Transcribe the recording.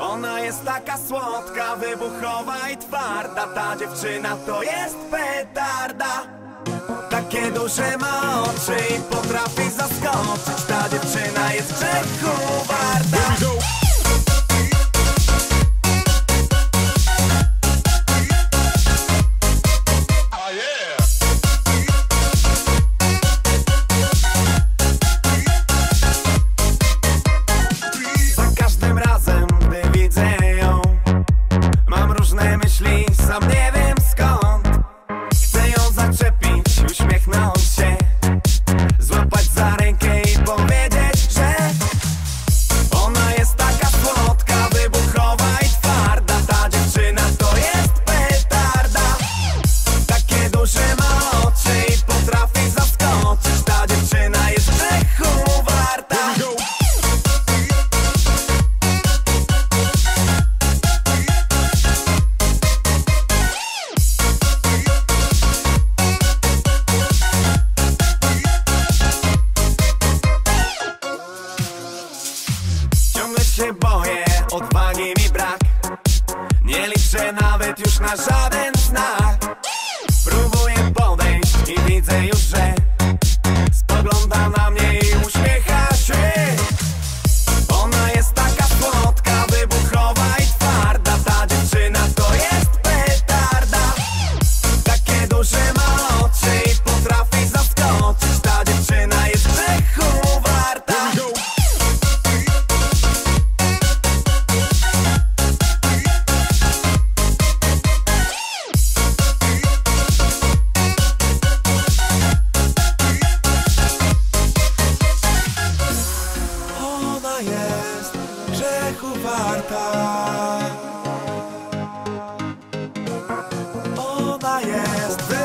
Ona jest taka słodka, wybuchowa i twarda. Ta dziewczyna to jest petarda. Takie duże ma oczy i potrafi zaskoczyć. Ta dziewczyna jest grzechu warta. Sam nie wiem skąd. Chcę ją zaczepić, uśmiechnąć się, złapać za rękę i powiedzieć, że ona jest taka słodka, wybuchowa i twarda. Ta dziewczyna to jest petarda. Takie duże ma oczy i potrafi zaskoczyć. Ta dziewczyna jest grzechu warta. Się boję, odwagi mi brak. Nie liczę nawet już na żaden znak. Próbuję podejść i widzę już, że spogląda na mnie i uśmiecha się. Ona jest taka słodka, wybuchowa i twarda. Ta dziewczyna to jest petarda. Takie duże ma oczy i potrafi zaskoczyć. Ta dziewczyna jest grzechu warta. Jest grzechu warta. Ona jest